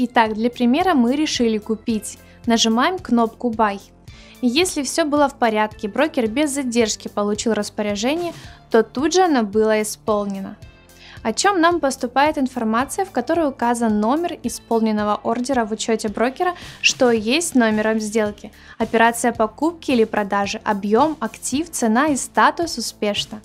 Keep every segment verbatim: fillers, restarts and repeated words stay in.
Итак, для примера мы решили купить. Нажимаем кнопку Buy. И если все было в порядке, брокер без задержки получил распоряжение, то тут же оно было исполнено. О чем нам поступает информация, в которой указан номер исполненного ордера в учете брокера, что есть номером сделки, операция покупки или продажи, объем, актив, цена и статус успешно.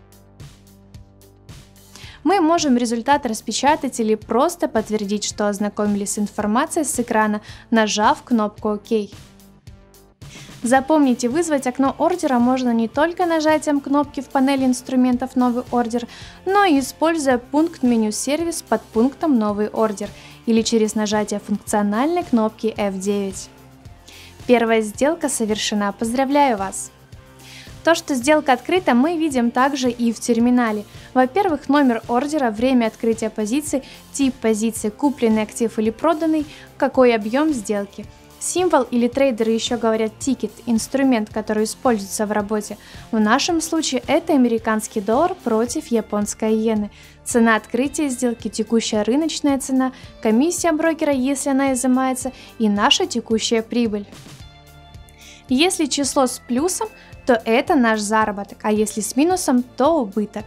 Мы можем результат распечатать или просто подтвердить, что ознакомились с информацией с экрана, нажав кнопку ОК. Запомните, вызвать окно ордера можно не только нажатием кнопки в панели инструментов «Новый ордер», но и используя пункт меню «Сервис» под пунктом «Новый ордер» или через нажатие функциональной кнопки эф девять. Первая сделка совершена. Поздравляю вас! То, что сделка открыта, мы видим также и в терминале. Во-первых, номер ордера, время открытия позиции, тип позиции, купленный актив или проданный, какой объем сделки. Символ или трейдеры еще говорят тикет, инструмент, который используется в работе. В нашем случае это американский доллар против японской иены. Цена открытия сделки, текущая рыночная цена, комиссия брокера, если она изымается, и наша текущая прибыль. Если число с плюсом, то это наш заработок, а если с минусом, то убыток.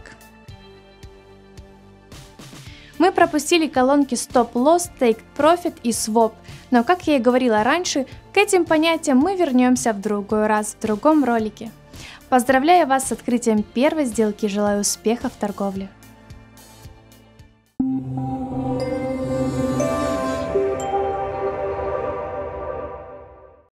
Мы пропустили колонки Stop Loss, Take Profit и Swap, но, как я и говорила раньше, к этим понятиям мы вернемся в другой раз, в другом ролике. Поздравляю вас с открытием первой сделки и желаю успеха в торговле!